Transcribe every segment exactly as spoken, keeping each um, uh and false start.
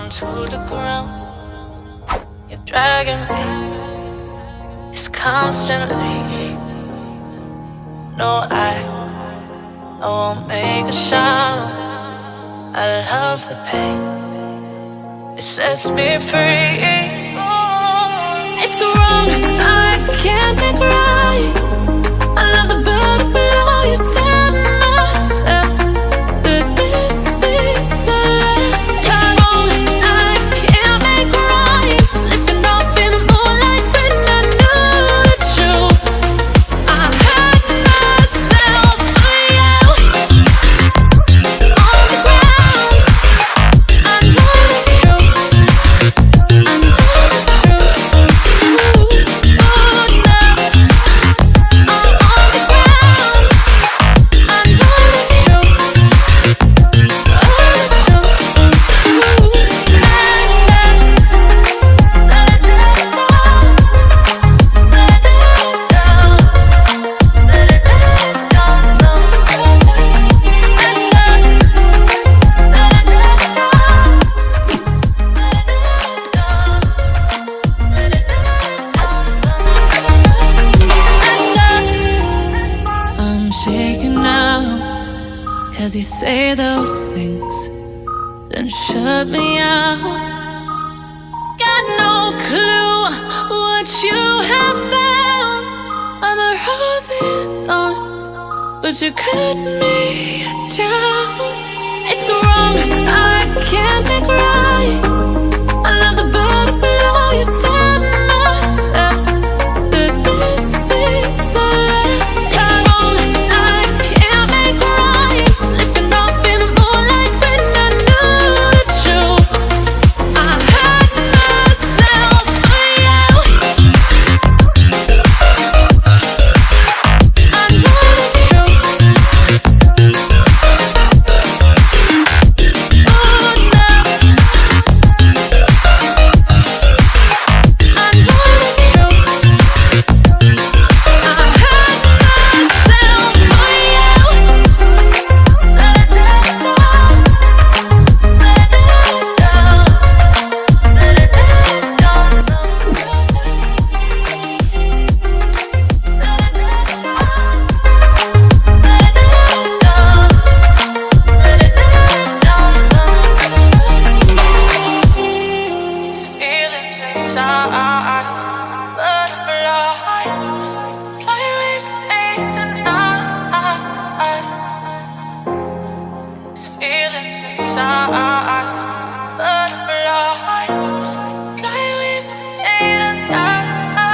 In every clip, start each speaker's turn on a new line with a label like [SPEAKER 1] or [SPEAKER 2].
[SPEAKER 1] down to the ground. You're dragging me, it's constantly. No, I, I won't make a sound. I love the pain, it sets me free. It's wrong, I can't make right. I love the bird below you, said myself that this is the last time. I can't make right, slipping off in the moonlight when I knew the truth. I had myself for you. On the ground, I know the truth. I know the truth. Ooh, oh no. I'm on the ground, I know the truth. I'm shaking now, cause you say those things, then shut me out. Got no clue what you have found. I'm a rose in thorns, but you cut me down. It's wrong, I can't make right. I love the bird below you, said myself that this is the last time. I can't make right, slipping off in the moonlight when I knew the truth. I had myself for you. I know the truth. Oh no. I know the truth. I had myself for you. Let it go. Let it go. Let it go. These feelings inside, butterflies fly away from me tonight. These feelings inside, butterflies fly away from me tonight.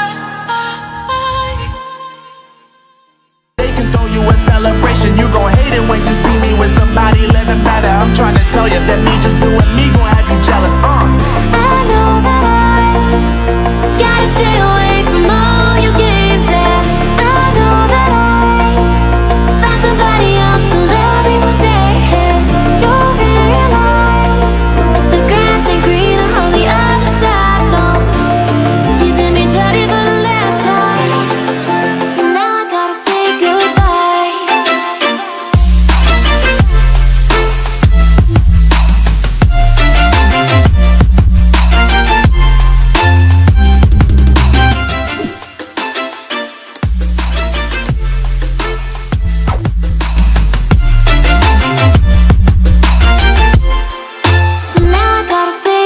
[SPEAKER 2] They can throw you a celebration, you gon' hate it when you see me with somebody living better. I'm trying to tell you that me just doing me gon' have you jealous, uh
[SPEAKER 3] I know that I gotta stay away from all your games, yeah. I know that I find somebody else to love me one day, yeah. You'll realize the grass ain't greener on the other side, no. You did me dirty for the last time, so now I gotta say goodbye. So now I gotta say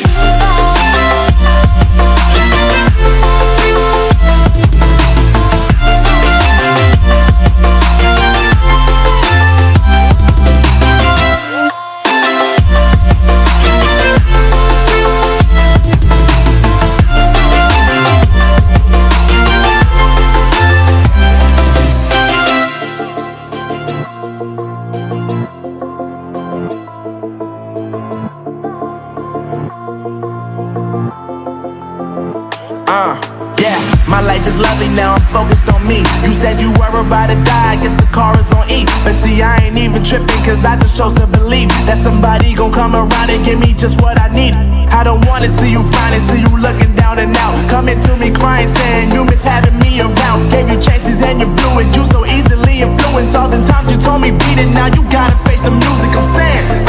[SPEAKER 2] Uh, yeah, my life is lovely now, I'm focused on me. You said you were about to die, I guess the car is on E. But see, I ain't even tripping, cause I just chose to believe that somebody gon' come around and give me just what I need. I don't wanna see you flying, see you looking down and out, coming to me crying, saying you miss having me around. Gave you chances and you blew it, you so easily influenced. All the times you told me beat it, now you gotta face the music I'm saying.